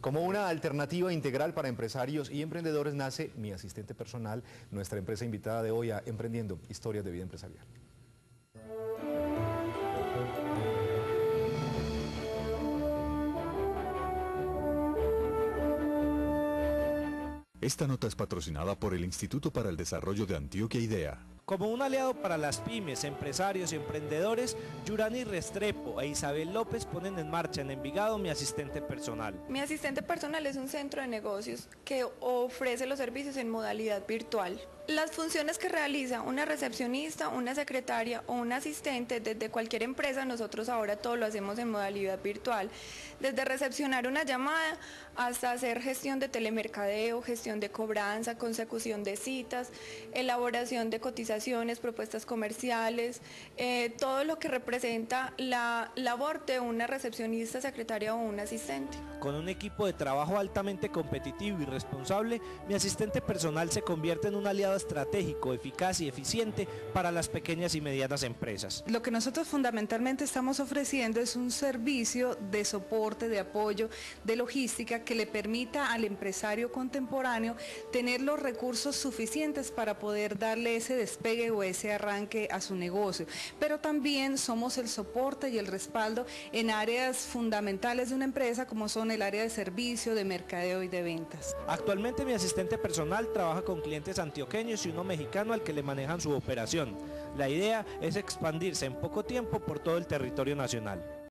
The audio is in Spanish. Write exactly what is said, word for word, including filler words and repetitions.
Como una alternativa integral para empresarios y emprendedores nace Mi Asistente Personal, nuestra empresa invitada de hoy a Emprendiendo, historias de vida empresarial. Esta nota es patrocinada por el Instituto para el Desarrollo de Antioquia IDEA. Como un aliado para las pymes, empresarios y emprendedores, Yurani Restrepo e Isabel López ponen en marcha en Envigado Mi Asistente Personal. Mi Asistente Personal es un centro de negocios que ofrece los servicios en modalidad virtual. Las funciones que realiza una recepcionista, una secretaria o un asistente desde cualquier empresa, nosotros ahora todo lo hacemos en modalidad virtual. Desde recepcionar una llamada hasta hacer gestión de telemercadeo, gestión de cobranza, consecución de citas, elaboración de cotizaciones, propuestas comerciales, eh, todo lo que representa la labor de una recepcionista, secretaria o un asistente. Con un equipo de trabajo altamente competitivo y responsable, Mi Asistente Personal se convierte en un aliado estratégico, eficaz y eficiente para las pequeñas y medianas empresas. Lo que nosotros fundamentalmente estamos ofreciendo es un servicio de soporte, de apoyo, de logística que le permita al empresario contemporáneo tener los recursos suficientes para poder darle ese despegue o ese arranque a su negocio. Pero también somos el soporte y el respaldo en áreas fundamentales de una empresa como son el área de servicio, de mercadeo y de ventas. Actualmente Mi Asistente Personal trabaja con clientes antioqueños y uno mexicano al que le manejan su operación. La idea es expandirse en poco tiempo por todo el territorio nacional.